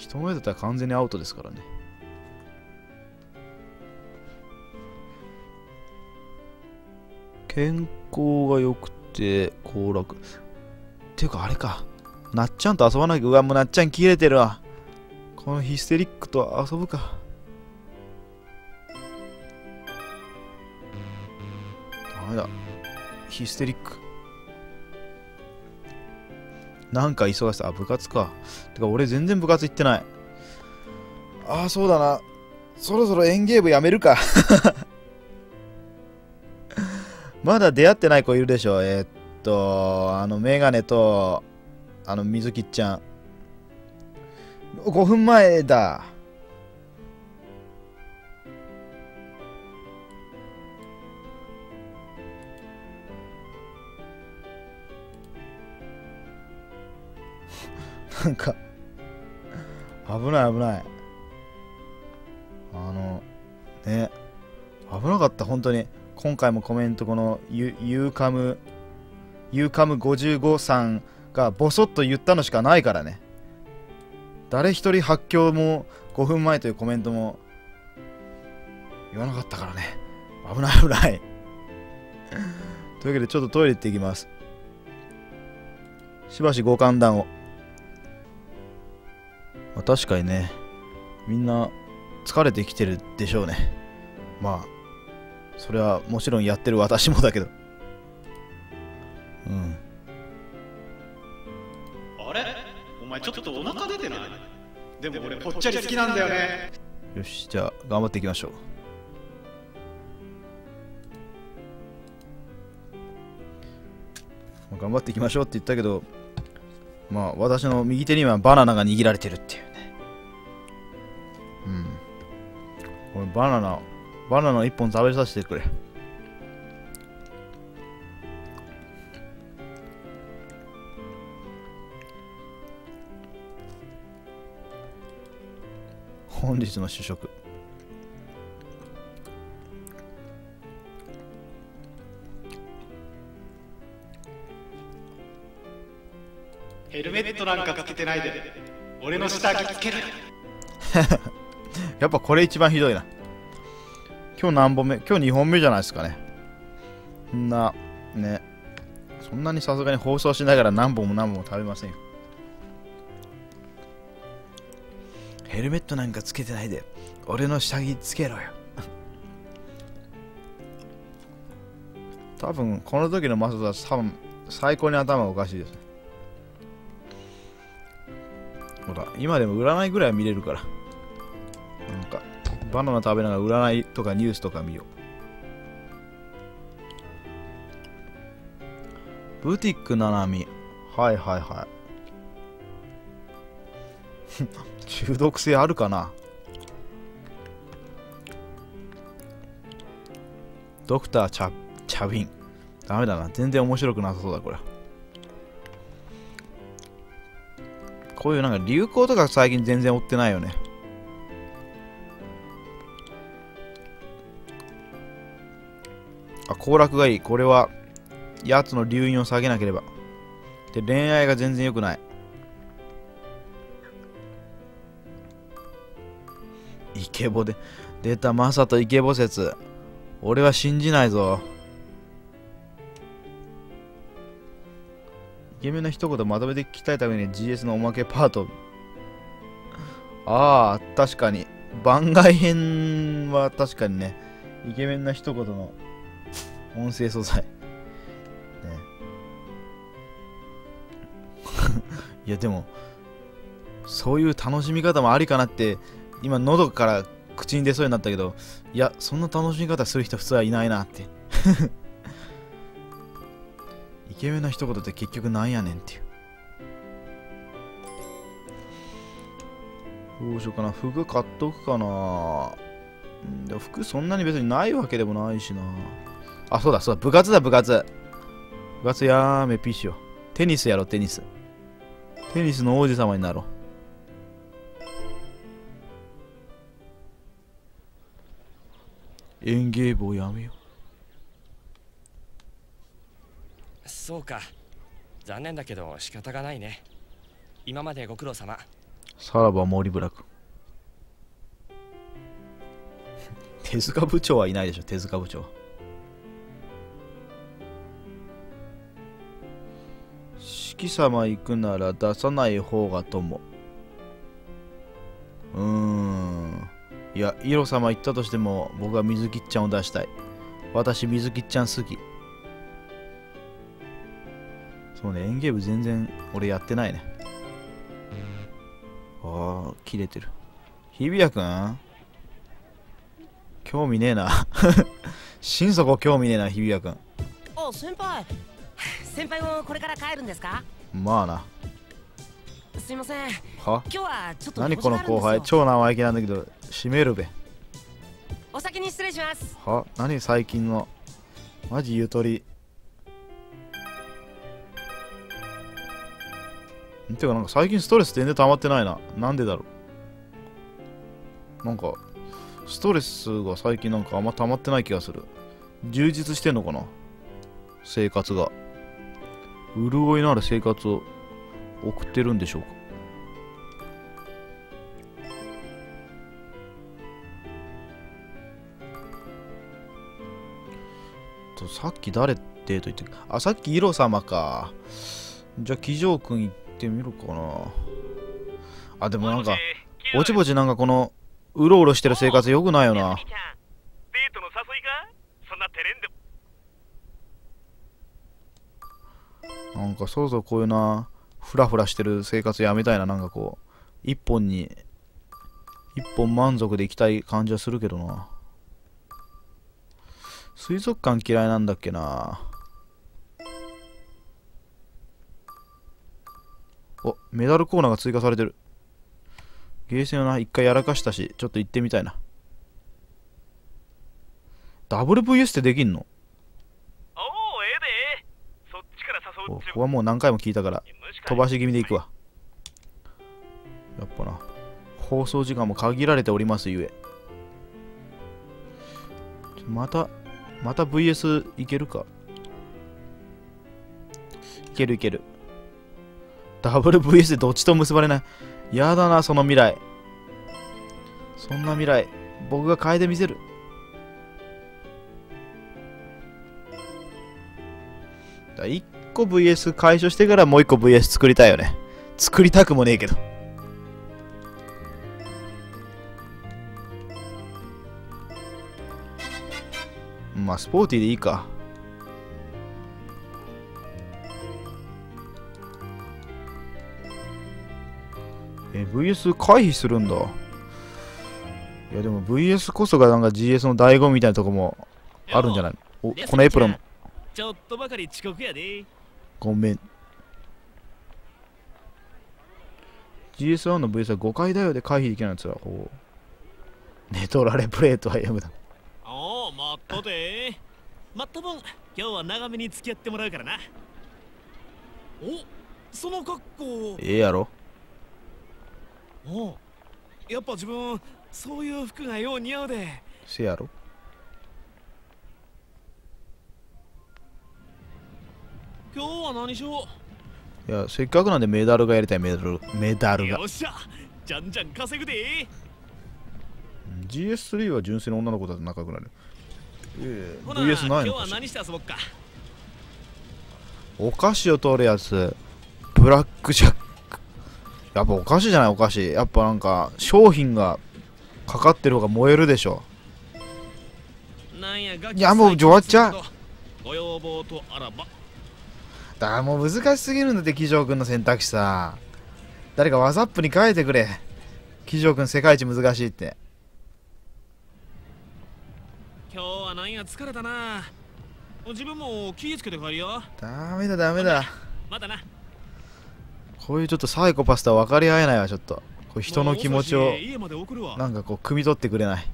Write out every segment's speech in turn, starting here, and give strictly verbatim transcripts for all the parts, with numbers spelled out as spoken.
人前だったら完全にアウトですからね。健康が良くて行楽っていうかあれか、なっちゃんと遊ばなきゃ。うわ、もうなっちゃん切れてるわ。このヒステリックと遊ぶか。ダメだ、ヒステリックなんか忙しさ。あ、部活か。てか俺全然部活行ってない。ああ、そうだな、そろそろ園芸部やめるか。まだ出会ってない子いるでしょ。えー、っと、あの、メガネと、あの、水木ちゃん。ごふんまえだ。なんか、危ない危ない。あの、ね、危なかった、本当に。今回もコメント、このユユーカム、ユーカムごじゅうごさんがボソッと言ったのしかないからね。誰一人発狂もごふんまえというコメントも言わなかったからね。危ない危ない。というわけでちょっとトイレ行ってきます。しばしご歓談を。まあ、確かにね、みんな疲れてきてるでしょうね。まあそれはもちろんやってる私もだけど。うん。 あれ、お前ちょっとお腹出てない？でも俺ぽっちゃり好きなんだよね。 よし、じゃあ頑張っていきましょう。頑張っていきましょうって言ったけど、まあ私の右手にはバナナが握られてるっていうね。うん。これバナナバナナ一本食べさせてくれ。本日の主食。 ヘルメットなんかつけてないで俺の下着つける。 やっぱこれ一番ひどいな。今日何本目？今日にほんめじゃないですかね。そんな、ね。そんなにさすがに放送しながら何本も何本も食べませんよ。ヘルメットなんかつけてないで、俺の下着つけろよ。多分、この時のマスター多分、最高に頭がおかしいですね。ほら、今でも占いぐらいは見れるから。なんか、バナナ食べながら占いとかニュースとか見よう。ブティックななみ。はいはいはい。中毒性あるかな。ドクターチャ、チャビン。ダメだな。全然面白くなさそうだ、これ。こういうなんか流行とか最近全然追ってないよね。あ、行楽がいい。これは、やつの留飲を下げなければ。で、恋愛が全然良くない。イケボで。出た、マサトイケボ説。俺は信じないぞ。イケメンの一言まとめて聞きたいために ジーエス のおまけパート。ああ、確かに。番外編は確かにね。イケメンな一言の音声素材。ね。いや、でも、そういう楽しみ方もありかなって、今喉から口に出そうになったけど、いや、そんな楽しみ方する人普通はいないなって。イケメンな一言って結局なんやねんっていう。どうしようかな。服買っとくかな。んでも服そんなに別にないわけでもないしな。あ、そうだそうだ。部活だ部活。部活やめピーしよう。テニスやろうテニス。テニスの王子様になろう。園芸部をやめよう。そうか。残念だけど仕方がないね。今までご苦労様。 さらば森村君。手塚部長はいないでしょ、手塚部長。四季様行くなら出さない方が友。うーん。いや、イロ様行ったとしても僕は水木っちゃんを出したい。私、水木っちゃん好き。そうね、演芸部全然俺やってないね。ああ、切れてる。日比谷くん興味ねえな。心底興味ねえな、日比谷くん。 あ、先輩。先輩もこれから帰るんですか？ まあな。 すいません。 は今日はちょっと何この後輩、超生意気なんだけど、閉めるべ。 お先に失礼します。 は何最近の。マジゆとり。てかなんか最近ストレス全然溜まってないな。なんでだろう。なんか、ストレスが最近なんかあんま溜まってない気がする。充実してんのかな生活が。潤いのある生活を送ってるんでしょうか。とさっき誰ってと言って、あ、さっきイロ様か。じゃあ、騎乗くん行ってみるかな。あ、でもなんか、ぼちぼちなんかこの、うろうろしてる生活よくないよな。 デートの誘いか？そんな照れんで。 なんかそろそろこういうな、フラフラしてる生活やめたいな。なんかこう、一本に、一本満足でいきたい感じはするけどな。水族館嫌いなんだっけな。お、メダルコーナーが追加されてる。ゲーセンをな、一回やらかしたし、ちょっと行ってみたいな。ダブリューブイエス ってできんの？ おお、ええで。そっちから誘うっちゅう。 ここはもう何回も聞いたから、飛ばし気味で行くわ。やっぱな、放送時間も限られておりますゆえ。また、また ブイエス いけるか。いけるいける。ダブリューブイエス でどっちと結ばれない。やだな、その未来。そんな未来、僕が変えてみせる。だいっこ ブイエス 解消してからもういっこ ブイエス 作りたいよね。作りたくもねえけど。まあ、スポーティーでいいか。え、ブイエス 回避するんだ。いや、でも ブイエス こそがなんか ジーエス の醍醐味みたいなとこもあるんじゃないの？お、このエプロン。 ちょっとばかり遅刻やで。 ごめん。ジーエスワン の ブイエス はごかいだよで回避できないやつは、こう。ネトラレプレートはやむだ。 おお、まったで。まったもん、今日は長めに付き合ってもらうからな。お、その格好。 ええやろ。 お、やっぱ自分そういう服がよう似合うで。 せやろ。 今日は何しよう。いや、せっかくなんでメダルがやりたい。メダルメダルが。 よっしゃ、じゃんじゃん稼ぐで。 ジーエススリー は純粋な女の子だと仲良くなる。ええ、 ほなブイエス ないの今日はかしら。 何して遊ぼっか。 お菓子を取るやつ。ブラックジャック。やっぱお菓子じゃない、お菓子。やっぱなんか商品がかかってる方が燃えるでしょ。 なんや、 いやもう終わっちゃう。 ご要望とあらば。 だからもう難しすぎるんだって、騎乗くんの選択肢さ。誰かワザップに書いてくれ。騎乗くん世界一難しいって。 今日はなんや疲れたな。自分も気ぃつけて帰りよ。 ダメだダメだ。 まだな。 こういうちょっとサイコパスとは分かり合えないわ。ちょっとこう人の気持ちを家まで送るわ。 なんかこう汲み取ってくれない。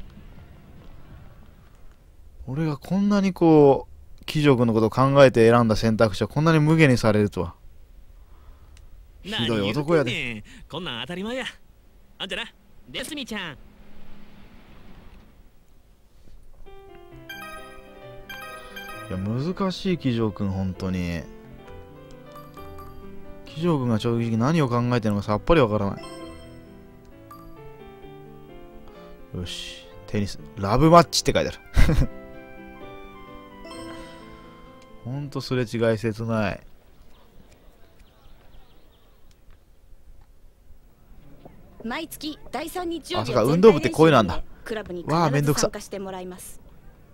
俺がこんなにこう騎乗くんのことを考えて選んだ選択肢はこんなに無下にされるとは。ひどい男やで。 何言うてんねん。こんなん当たり前や。あんじゃな。デスミちゃん。 いや難しい、騎乗くん本当に。騎乗くんが正直何を考えてるのかさっぱりわからない。 よし、テニスラブマッチって書いてある。ほんとすれ違い切ない。 毎月第三日曜あ、 日はそうか、運動部ってこういうのなんだ。 クラブにわあ、めんどくさ必ず参加してもらいます。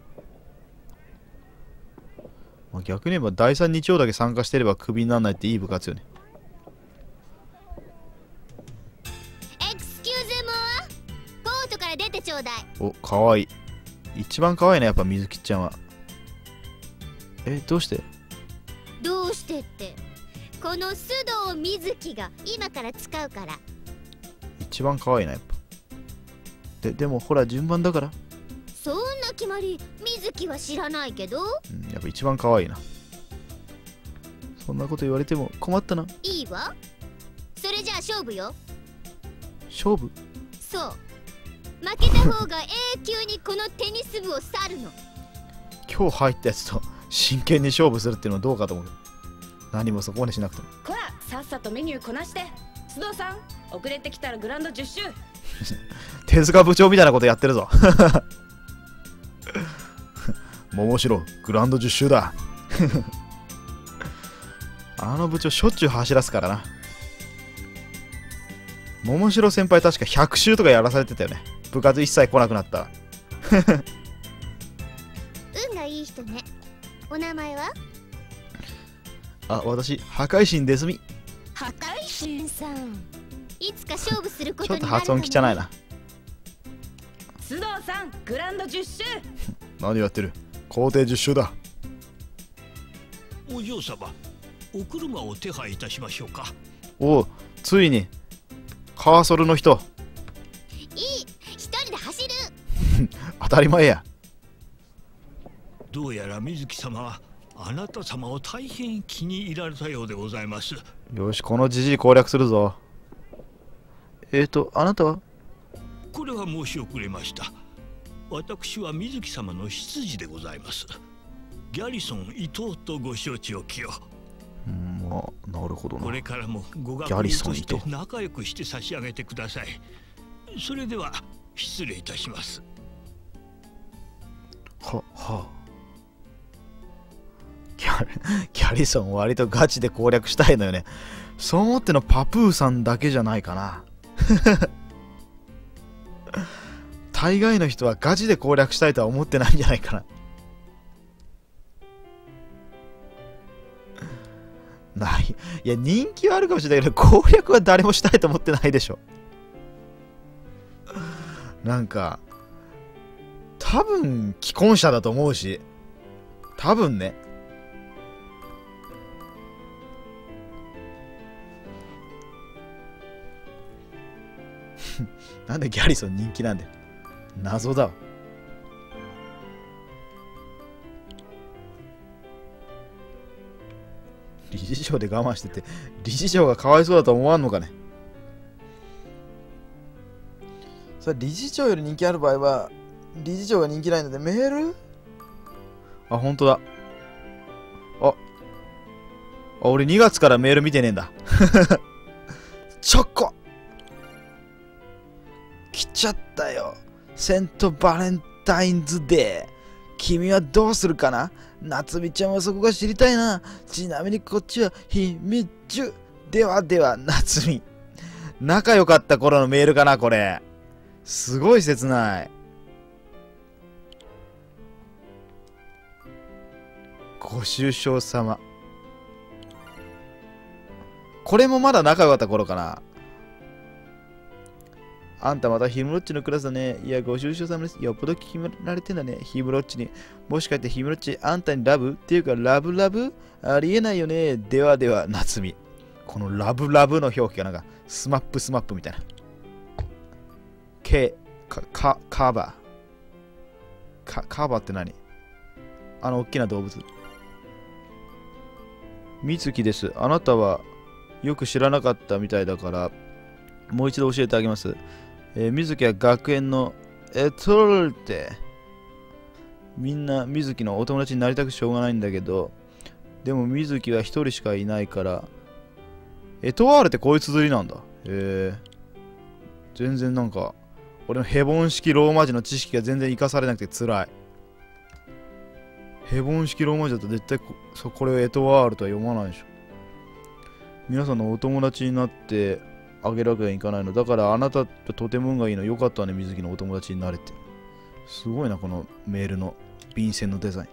まあ逆に言えば第三日曜だけ参加してればクビにならないっていい部活よね。 エクスキューズモア、コートから出てちょうだい。 お、かわいい。一番かわいいね、やっぱ水木ちゃんは。え、どうして？ どうしてって、この須藤瑞希が今から使うから。 一番かわいいな、やっぱ。で、でもほら順番だから。 そんな決まり瑞希は知らないけど。 うん、やっぱ一番かわいいな。そんなこと言われても困ったな。 いいわ。それじゃあ勝負よ。 勝負？ そう、負けた方が永久にこのテニス部を去るの。 今日入ったやつと真剣に勝負するっていうのはどうかと思う。何もそこまでしなくても。 こら、さっさとメニューこなして。須藤さん、遅れてきたらグラウンドじゅっ周。 手塚部長みたいなことやってるぞ。桃城グラウンドじゅっ周だ。あの部長しょっちゅう走らすからな。桃城先輩確かひゃく周とかやらされてたよね。部活一切来なくなったら。 運がいい人ね。お名前は？ あ、私破壊神ですみ。 破壊神さん、いつか勝負するこちょっととになる発音汚いな。 須藤さん、グラウンドじゅっ周。 何やってる。校庭じゅっ周だ。 お嬢様、お車を手配いたしましょうか。 おお、ついにカーソルの人。 いい、一人で走る。 当たり前や。 どうやら水木様はあなた様を大変気に入られたようでございます。 よし、このじじい攻略するぞ。えーと、あなたは？ これは申し遅れました。私は水木様の執事でございます。ギャリソン伊藤とご承知おきを。 うん、まあ、なるほどな。 これからもご学ギャリ友としてソン伊藤仲良くして差し上げてください。それでは失礼いたします。 は、はあ。ギャリ、ギャリソン割とガチで攻略したいのよね。そう思ってのパプーさんだけじゃないかな。大概の人はガチで攻略したいとは思ってないんじゃないかな。ない。いや、人気はあるかもしれないけど、攻略は誰もしたいと思ってないでしょ。なんか、多分、既婚者だと思うし、多分ね。なんでギャリソン人気なんだよ。謎だわ。理事長で我慢してて、理事長がかわいそうだと思わんのかね。それ理事長より人気ある場合は、理事長が人気ないのでメール？あ、ほんとだ。あ、あ、俺にがつからメール見てねえんだ。チョコ来ちゃったよ。セントバレンタインズデー。君はどうするかな？夏美ちゃんはそこが知りたいな。ちなみにこっちは秘密。ではでは、夏美。仲良かった頃のメールかな、これ。すごい切ない。ご愁傷様。これもまだ仲良かった頃かな。あんたまたヒムロッチのクラスだね。いや、ご愁傷様です。よっぽど決められてんだね。ヒムロッチに。もしかしてヒムロッチ、あんたにラブっていうか、ラブラブありえないよね。ではでは、夏美。このラブラブの表記がなんか、スマップスマップみたいな。K、か、か、カバー。か、カバーって何？あの、大きな動物。みつきです。あなたはよく知らなかったみたいだから、もう一度教えてあげます。えー、水木は学園のエトルって、みんな水木のお友達になりたくしょうがないんだけど、でも水木は一人しかいないから、エトワールってこういう綴りなんだ。へえ。全然なんか、 俺のヘボン式ローマ字の知識が全然活かされなくて辛い。ヘボン式ローマ字だと絶対 こ, そこれをエトワールとは読まないでしょ。皆さんのお友達になってあげるわけにいかないの。だからあなたととても運がいいの。よかったね、水木のお友達になれて。すごいな、このメールの便箋のデザイン。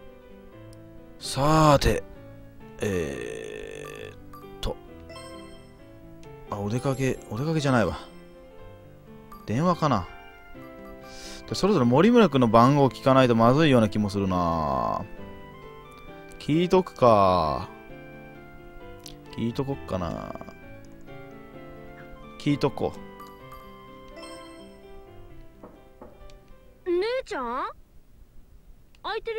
さーて、えーっと。あ、お出かけ、お出かけじゃないわ。電話かな。そろそろ森村君の番号聞かないとまずいような気もするな。聞いとくか。聞いとこっかな。聞いとこ姉ちゃん空いてる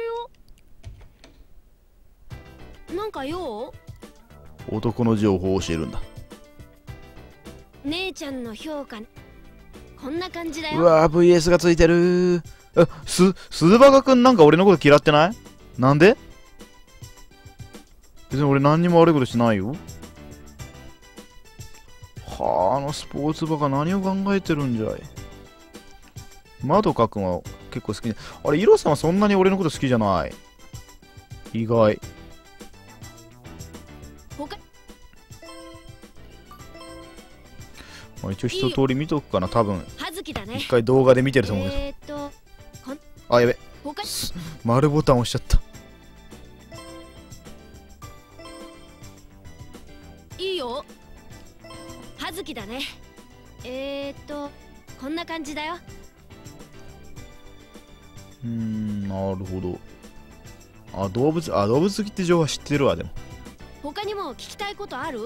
よ。なんか用？ う。男の情報を教えるんだ。 姉ちゃんの評価こんな感じだよ。 うわー ブイエス がついてる。え、す、スズバカくんなんか俺のこと嫌ってない？なんで？別に俺何にも悪いことしないよ。はあ、あのスポーツバカ何を考えてるんじゃい。まどかくんは結構好きで。あれ、イロさんはそんなに俺のこと好きじゃない。意外。 他まあ、一応一通り見とくかな、多分。 はずきだね。 一回動画で見てると思うんです。 えーっとこんあ、やべ。 他す丸ボタン押しちゃった。 いいよ。はずきだね。えーっとこんな感じだよ。 うーん、なるほど。あ、動物、あ、動物好きって情報は知ってるわ、でも。 他にも聞きたいことある？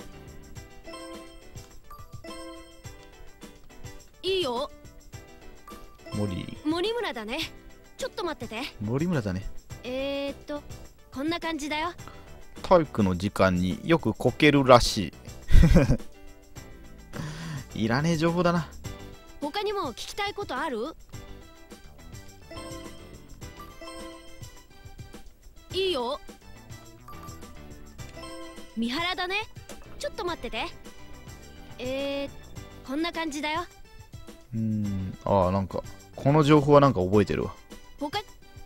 いいよ。 森、 森村だね。ちょっと待ってて。 森村だね。 えーっとこんな感じだよ。 体育の時間によくこけるらしい。いらねえ情報だな。 他にも聞きたいことある？いいよ。三原だね。ちょっと待ってて。えー、こんな感じだよ。 うーん、ああ、なんか、この情報はなんか覚えてるわ。 他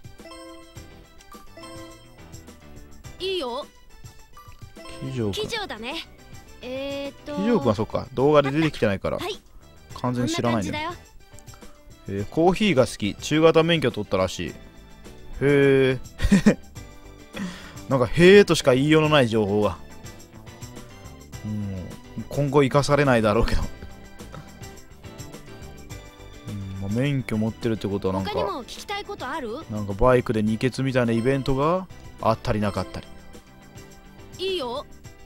いいよ。 騎乗騎乗だね。えーっと騎乗くんはそっか、動画で出てきてないから、 はい、 完全に知らないんだよ。 こんな感じだよ。 えーコーヒーが好き、中型免許取ったらしい。へえ。なんか、へえとしか言いようのない情報が。うん、今後生かされないだろうけど。うんまあ、免許持ってるってことはなん他にか、 も聞きたいことある？ なんかバイクで二欠みたいなイベントがあったりなかったり。 いいよ。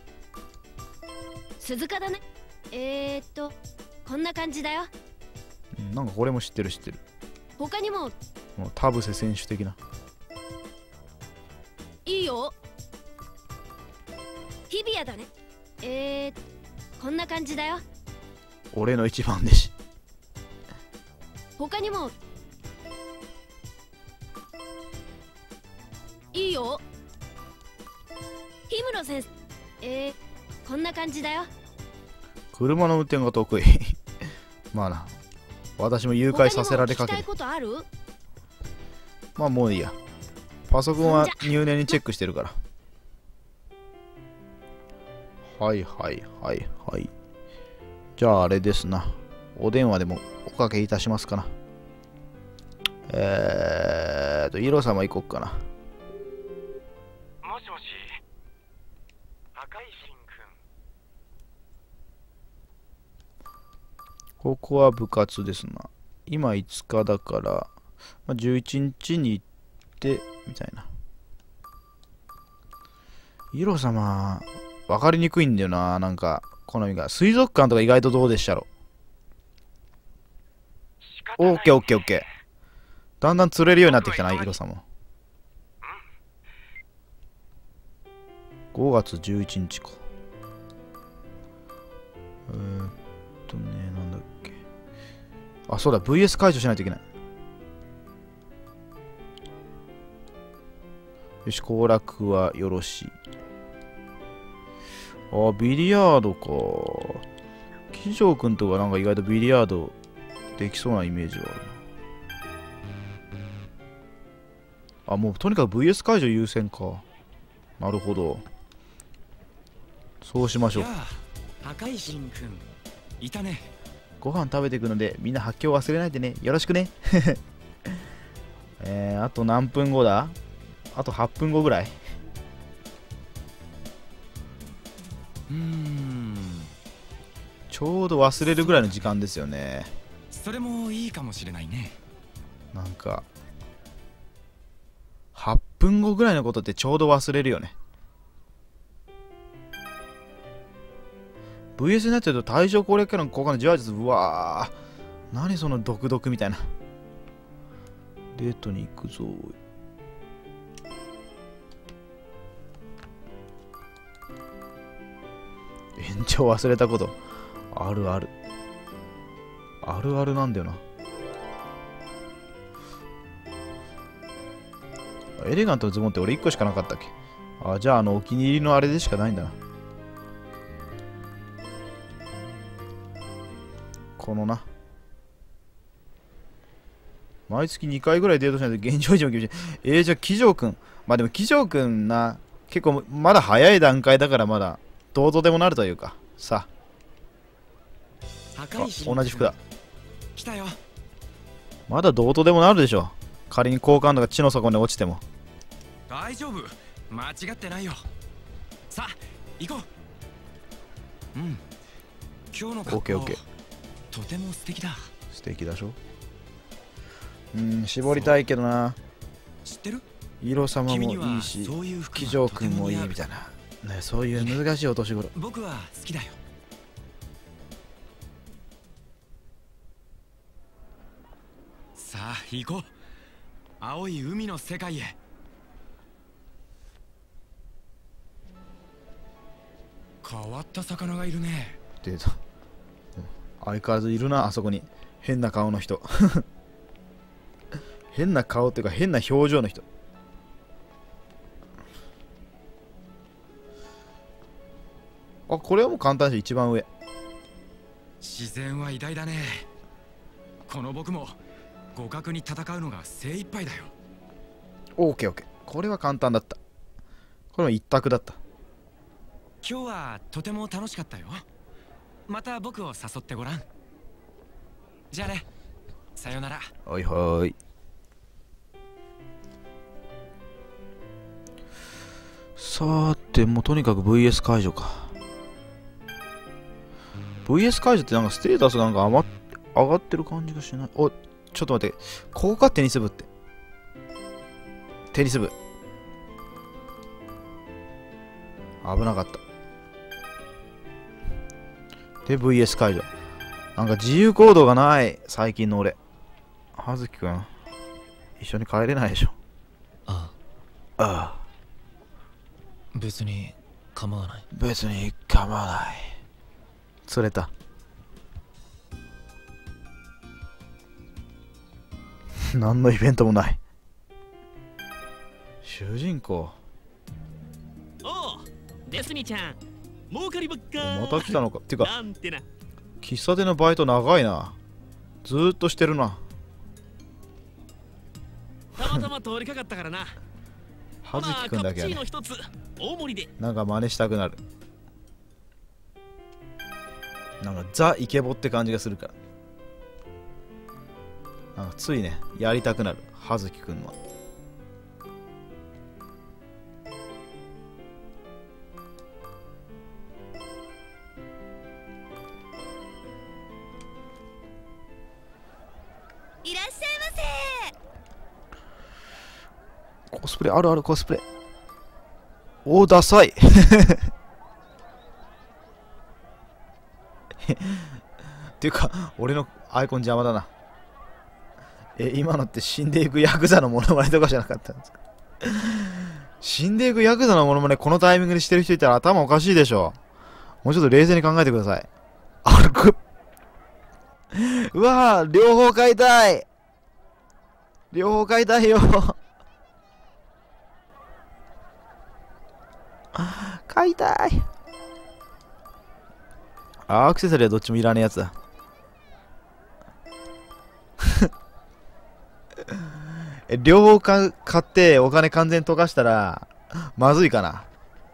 鈴鹿だね。えー、っとこんな感じだよ。 うんなんかこれも知ってる知ってる。 他にももう田臥選手的な。 いいよ。日比谷だね。えー、こんな感じだよ。 俺の一番弟子。 他にもいいよ。氷室先生。えー、こんな感じだよ。 車の運転が得意。まあな、私も誘拐させられかけて他にも聞きたいことある？ まあもういいや。パソコンは入念にチェックしてるから。はいはいはいはい。じゃああれですな。お電話でもおかけいたしますかな。えーと、イロ様行こっかな。 もしもし、赤いシンくん。 ここは部活ですな。今いつかだから、まあ、じゅういちにちに行って、みたいな。イロ様、わかりにくいんだよな、なんか、好みが。水族館とか意外とどうでしたろ。オッケーオッケーオッケー。だんだん釣れるようになってきたな、イロ様。ごがつじゅういちにちか。えーっとね、なんだっけ。あ、そうだ、ブイエス 解除しないといけない。よし、行楽はよろしい。あ、ビリヤードか。騎乗くんとかなんか意外とビリヤードできそうなイメージはあるな。あ、もうとにかく ブイエス 解除優先か。なるほど。そうしましょう。 赤石くんいたね。 ご飯食べていくのでみんな発狂忘れないでね。よろしくね。えー、あと何分後だ？あとはっぷんごぐらい。 うーん、 ちょうど忘れるぐらいの時間ですよね。 それもいいかもしれないね。 なんかはっぷんごぐらいのことってちょうど忘れるよね。 ブイエス になってると対象攻略キャラの効果のじわじわ。うわー、何その毒毒みたいな。デートに行くぞ。延長忘れたことあるあるあるあるなんだよな。エレガントのズボンって俺いっこしかなかったっけ？あ、じゃああのお気に入りのあれでしかないんだな。このな。毎月にかいぐらいデートしないと現状維持も厳しい。えー、じゃあ、騎乗くん。まあでも、騎乗くんな、結構まだ早い段階だからまだ、どうとでもなるというか、さあ。同じ服だ。 来たよ。 まだどうとでもなるでしょ。仮に好感度が地の底に落ちても。 大丈夫。間違ってないよ。さあ、行こう。うん。今日の格好、 オッケーオッケー。 とても素敵だ。 素敵だしょ。うん、絞りたいけどな。 知ってる？ 色様もいいし、騎乗くんもいいみたいな。ね、そういう難しいお年頃。 僕は好きだよ。さあ、行こう。青い海の世界へ。変わった魚がいるね。 出た。相変わらずいるな、あそこに。変な顔の人。変な顔っていうか変な表情の人。あ、これはもう簡単でしょ、一番上。 自然は偉大だね。この僕も互角に戦うのが精一杯だよ。 オーケーオーケー。これは簡単だった。これも一択だった。 今日はとても楽しかったよ。また僕を誘ってごらん。じゃあね。さよなら。 はいはい。さーて、もうとにかく ブイエス 解除か。ブイエス 解除ってなんかステータスがなんか上が上がってる感じがしない。お、ちょっと待って。効果テニス部って。テニス部。危なかった。で、ブイエス 解除。なんか自由行動がない。最近の俺。葉月くん。一緒に帰れないでしょ。 ああ。ああ。 別に構わない。 別に構わない。釣れた。何のイベントもない。主人公。 おう、デスミちゃん。儲かりばっか。 また来たのか。てか、 なんてな。 喫茶店のバイト長いな。ずーっとしてるな。 たまたま通りかかったからな。 葉月くんだけはね。 カプチーノ一つ大盛りで。 なんか真似したくなる。なんかザ・イケボって感じがするから。なんかついね、やりたくなる。葉月くんは。 いらっしゃいませ。 コスプレあるあるコスプレ。おー、ダサい。っていうか、俺のアイコン邪魔だな。え、今のって死んでいくヤクザのモノマネとかじゃなかったんですか？死んでいくヤクザのモノマネこのタイミングでしてる人いたら頭おかしいでしょ。もうちょっと冷静に考えてください。歩く。うわぁ、両方買いたい。両方買いたいよ。買いたい。アクセサリーはどっちもいらねえやつだ。 え、両方か買ってお金完全に溶かしたら、まずいかな。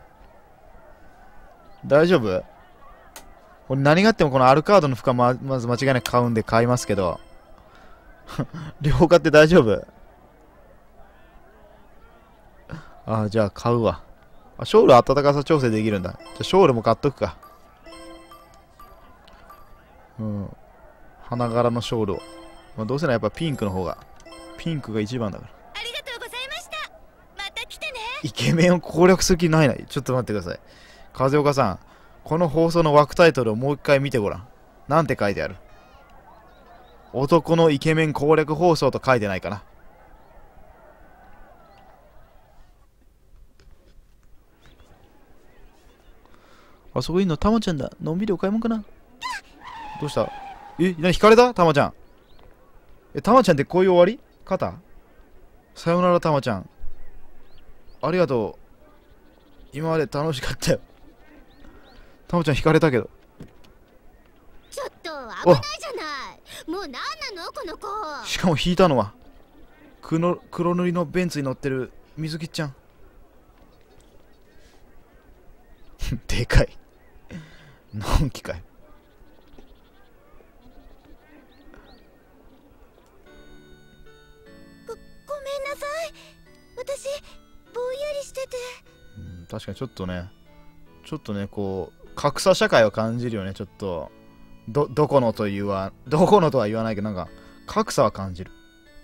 大丈夫？これ何があってもこのアルカードの負荷ま、まず間違いなく買うんで買いますけど。両方買って大丈夫？ああ、じゃあ買うわ。あ、ショール暖かさ調整できるんだ。じゃあショールも買っとくか。うん。花柄のショールを。まあ、どうせならやっぱピンクの方が。ピンクが一番だから。 ありがとうございました。また来てね。 イケメンを攻略する気ないな。ちょっと待ってください。風岡さん、この放送の枠タイトルをもう一回見てごらん。なんて書いてある？男のイケメン攻略放送と書いてないかな。あそこいいのタマちゃんだ。のんびりお買い物かな。どうした？え、なに引かれた？タマちゃん。え、タマちゃんってこういう終わり？肩？さよならタマちゃん。ありがとう。今まで楽しかったよ。タマちゃん引かれたけど。 ちょっと危ないじゃない。もう何なのこの子。 しかも引いたのは黒、黒塗りのベンツに乗ってる水木ちゃん。でかい。のんきかい。 ご、ごめんなさい。私ぼんやりしてて。 うん、確かにちょっとね、ちょっとね、こう格差社会を感じるよね。ちょっとど、どこのと言わどこのとは言わないけど、なんか格差は感じる。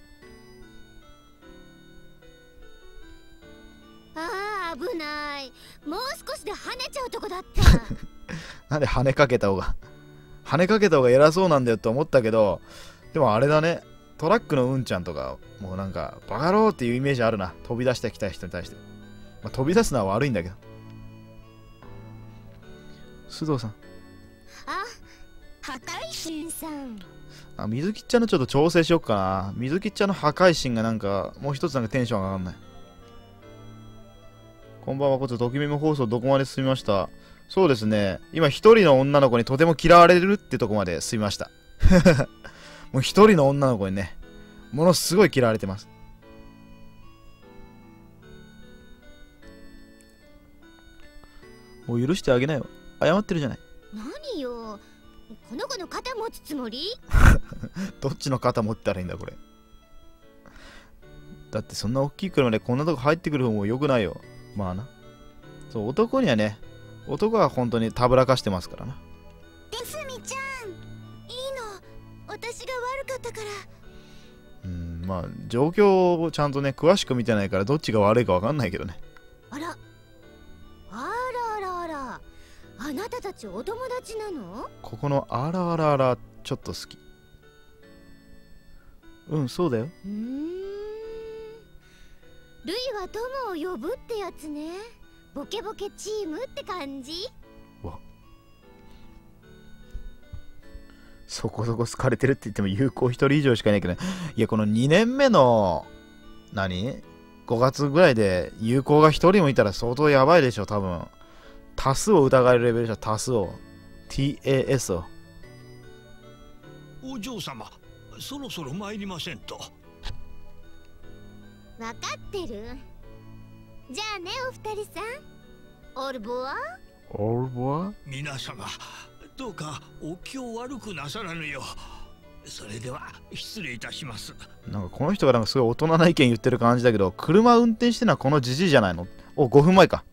ああ、危ない。もう少しで跳ねちゃうとこだった。 なんで跳ねかけた方が跳ねかけた方が偉そうなんだよと思ったけど、でもあれだね、トラックのうんちゃんとかもうなんかバカ野郎っていうイメージあるな。飛び出してきた人に対して、まあ、飛び出すのは悪いんだけど。須藤さん、 あ、破壊神さん。 あ、水木ちゃんのちょっと調整しよっかな。水木ちゃんの破壊神がなんかもう一つなんかテンション上がんない。こんばんは、こっちときめも放送どこまで進みました？そうですね、今一人の女の子にとても嫌われるってとこまで進みました。もう一人の女の子にね、ものすごい嫌われてます。もう許してあげなよ。謝ってるじゃない。 何よ、この子の肩持つつもり？ どっちの肩持ったらいいんだこれ。だってそんな大きい車でこんなとこ入ってくる方も良くないよ。まあな。そう、男にはね、男は本当にたぶらかしてますからな。 ですみちゃん、いいの。私が悪かったから。 うん、まあ状況をちゃんとね詳しく見てないからどっちが悪いか分かんないけどね。 あら、あらあらあら、あなたたちお友達なの？ ここのあらあらあらちょっと好き。うん、そうだよ。 うーん、ルイは友を呼ぶってやつね。ボケボケチームって感じ？ わ、そこそこ好かれてるって言っても有効ひとり以上しかいないけどね。いや、このにねんめの何ごがつぐらいで有効がひとりもいたら相当やばいでしょ多分。多数を疑えるレベルでしょ。多数を ティーエーエス を。 お嬢様、そろそろ参りませんと。 わかってる。じゃあね、お二人さん。オルボア？ オルボア？ 皆様、どうかお気を悪くなさらぬよう。それでは失礼いたします。 なんかこの人がなんかすごい大人な意見言ってる感じだけど、車運転してるのはこのじじいじゃないの？お、ごふんまえか。